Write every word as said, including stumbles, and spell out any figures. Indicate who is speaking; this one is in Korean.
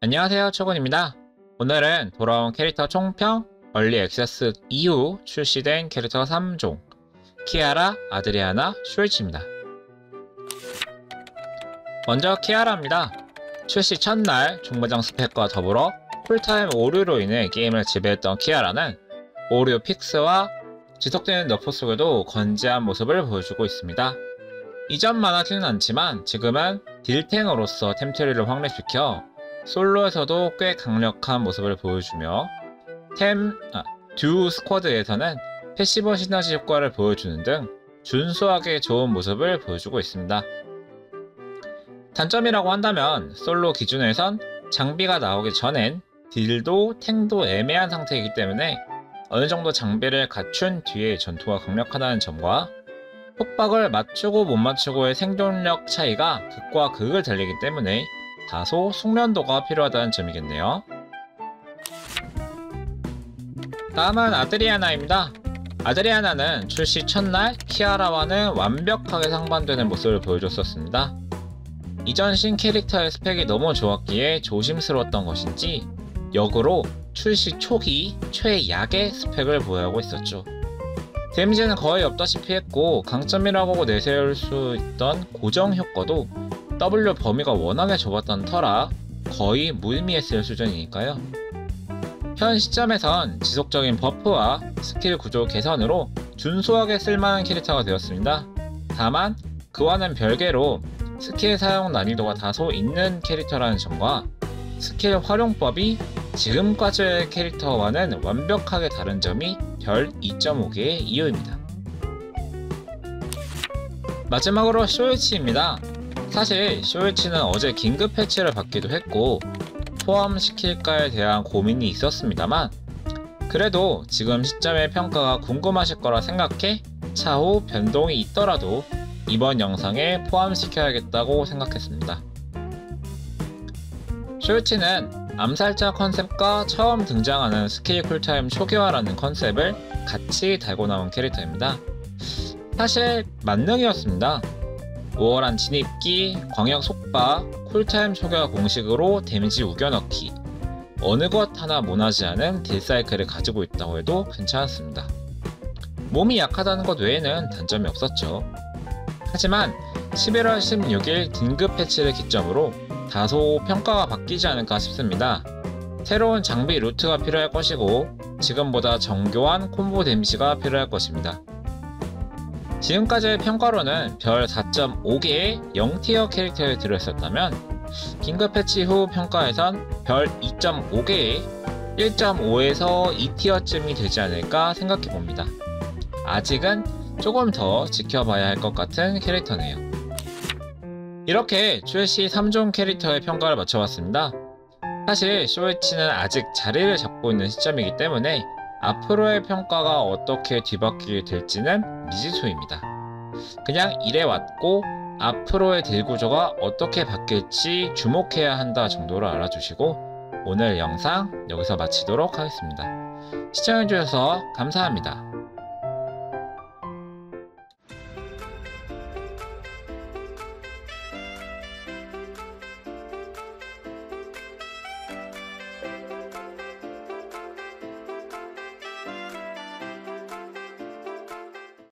Speaker 1: 안녕하세요, 초근입니다. 오늘은 돌아온 캐릭터 총평, 얼리 액세스 이후 출시된 캐릭터 삼 종 키아라, 아드리아나, 쇼이치입니다. 먼저 키아라입니다. 출시 첫날 종마장 스펙과 더불어 풀타임 오류로 인해 게임을 지배했던 키아라는 오류 픽스와 지속되는 너프 속에도 건재한 모습을 보여주고 있습니다. 이전만 하지는 않지만 지금은 딜탱으로서 템트리를 확립시켜 솔로에서도 꽤 강력한 모습을 보여주며 템, 아, 듀 스쿼드에서는 패시브 시너지 효과를 보여주는 등 준수하게 좋은 모습을 보여주고 있습니다. 단점이라고 한다면 솔로 기준에선 장비가 나오기 전엔 딜도 탱도 애매한 상태이기 때문에 어느정도 장비를 갖춘 뒤에 전투가 강력하다는 점과 속박을 맞추고 못 맞추고의 생존력 차이가 극과 극을 달리기 때문에 다소 숙련도가 필요하다는 점이겠네요. 다음은 아드리아나입니다. 아드리아나는 출시 첫날 키아라와는 완벽하게 상반되는 모습을 보여줬었습니다. 이전 신 캐릭터의 스펙이 너무 좋았기에 조심스러웠던 것인지 역으로 출시 초기 최약의 스펙을 보유하고 있었죠. 데미지는 거의 없다시피 했고 강점이라고 내세울 수 있던 고정 효과도 W 범위가 워낙에 좁았던 터라 거의 무의미했을 수준이니까요. 현 시점에선 지속적인 버프와 스킬 구조 개선으로 준수하게 쓸만한 캐릭터가 되었습니다. 다만 그와는 별개로 스킬 사용 난이도가 다소 있는 캐릭터라는 점과 스킬 활용법이 지금까지의 캐릭터와는 완벽하게 다른 점이 별 이 점 오 개의 이유입니다. 마지막으로 쇼이치입니다. 사실 쇼이치는 어제 긴급 패치를 받기도 했고 포함시킬까에 대한 고민이 있었습니다만 그래도 지금 시점의 평가가 궁금하실 거라 생각해 차후 변동이 있더라도 이번 영상에 포함시켜야겠다고 생각했습니다. 쇼이치는 암살자 컨셉과 처음 등장하는 스킬 쿨타임 초기화라는 컨셉을 같이 달고 나온 캐릭터입니다. 사실 만능이었습니다. 우월한 진입기, 광역 속박, 쿨타임 초기화 공식으로 데미지 우겨넣기, 어느 것 하나 모나지 않은 딜사이클을 가지고 있다고 해도 괜찮았습니다. 몸이 약하다는 것 외에는 단점이 없었죠. 하지만 십일월 십육일 긴급 패치를 기점으로 다소 평가가 바뀌지 않을까 싶습니다. 새로운 장비 루트가 필요할 것이고 지금보다 정교한 콤보 데미지가 필요할 것입니다. 지금까지의 평가로는 별 사 점 오 개의 영 티어 캐릭터에 들어있었다면 긴급 패치 후 평가에선 별 이 점 오 개의 일 점 오에서 이 티어쯤이 되지 않을까 생각해봅니다. 아직은 조금 더 지켜봐야 할 것 같은 캐릭터네요. 이렇게 출시 삼 종 캐릭터의 평가를 마쳐봤습니다. 사실 쇼이치는 아직 자리를 잡고 있는 시점이기 때문에 앞으로의 평가가 어떻게 뒤바뀌게 될지는 미지수입니다. 그냥 이래왔고 앞으로의 딜 구조가 어떻게 바뀔지 주목해야 한다 정도로 알아주시고 오늘 영상 여기서 마치도록 하겠습니다. 시청해주셔서 감사합니다.